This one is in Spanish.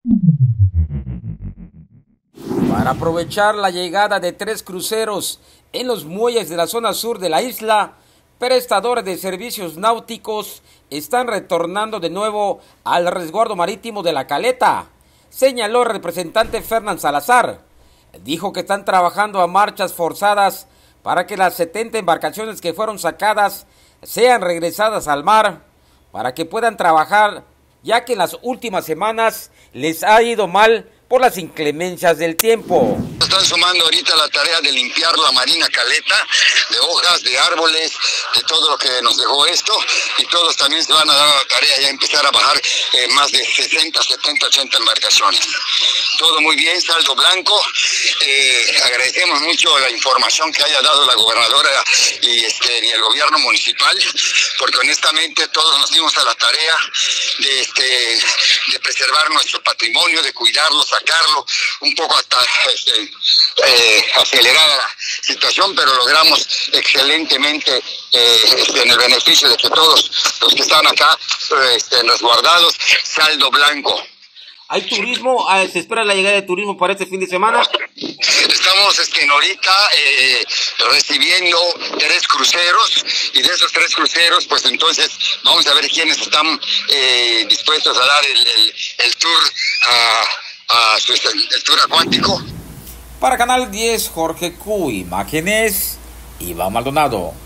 Para aprovechar la llegada de 3 cruceros en los muelles de la zona sur de la isla, prestadores de servicios náuticos están retornando de nuevo al resguardo marítimo de La Caleta, señaló el representante Fernán Salazar. Dijo que están trabajando a marchas forzadas para que las 70 embarcaciones que fueron sacadas sean regresadas al mar, para que puedan trabajar, ya que en las últimas semanas les ha ido mal por las inclemencias del tiempo. Están sumando ahorita la tarea de limpiar la Marina Caleta de hojas, de árboles, de todo lo que nos dejó esto, y todos también se van a dar la tarea ya empezar a bajar más de 60, 70, 80 embarcaciones. Todo muy bien, saldo blanco. Agradecemos mucho la información que haya dado la gobernadora y el gobierno municipal, porque honestamente todos nos dimos a la tarea de preservar nuestro patrimonio, de cuidarlo, sacarlo, un poco hasta acelerada la situación, pero logramos excelentemente en el beneficio de que todos los que están acá resguardados, saldo blanco. ¿Hay turismo? ¿Se espera la llegada de turismo para este fin de semana? Estamos ahorita recibiendo 3 cruceros, y de esos 3 cruceros, pues entonces vamos a ver quiénes están dispuestos a dar el tour el tour acuático. Para Canal 10, Jorge Q, imágenes, Iván Maldonado.